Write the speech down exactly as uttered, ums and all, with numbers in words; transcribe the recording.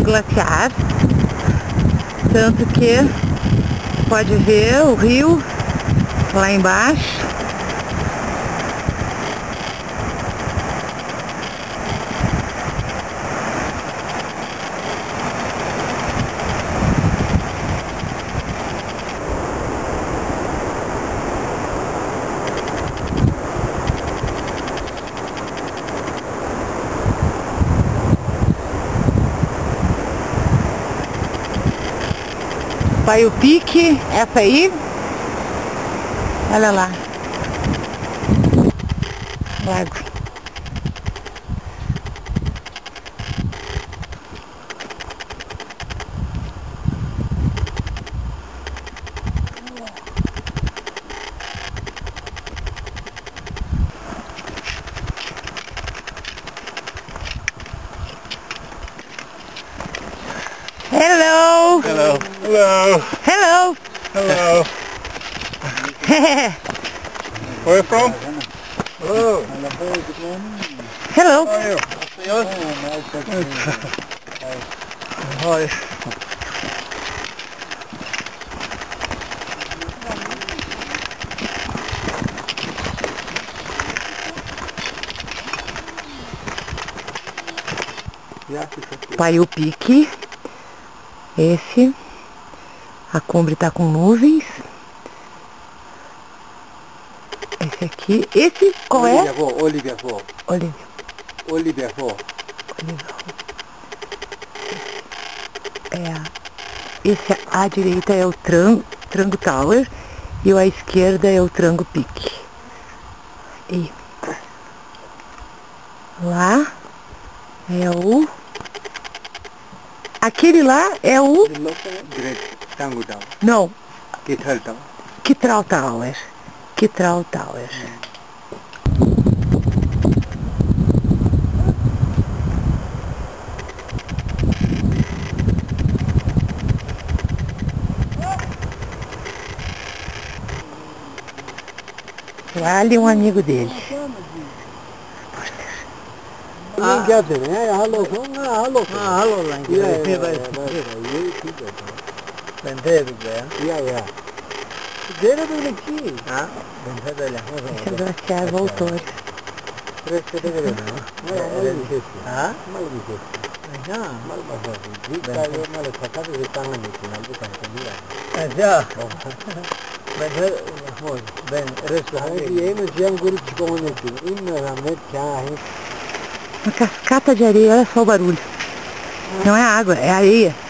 glaciar, tanto que pode ver o rio lá embaixo. Paiupique, essa aí, olha lá, lago. Hello. Hello. Hello. Hello. Hello. Where are you from? Hello. Hello. How are you? Hi. Paiupique, esse, a Cumbre está com nuvens. Esse aqui, esse qual é? Olivia Fall. Olivia. Olivia Fall. Olivia. É, esse à direita é o Trango, Trango Tower e o à esquerda é o Trango Peak. E lá é o... Aquele lá é o... Não. Kitral Tower. Kitral Tower. Kitral Tower. Lá ali um amigo dele. Ah, hello. Hello. Hello. Yeah, yeah. Esse glaciar voltou. Uma cascata de areia, olha só o barulho. Não é água, é areia.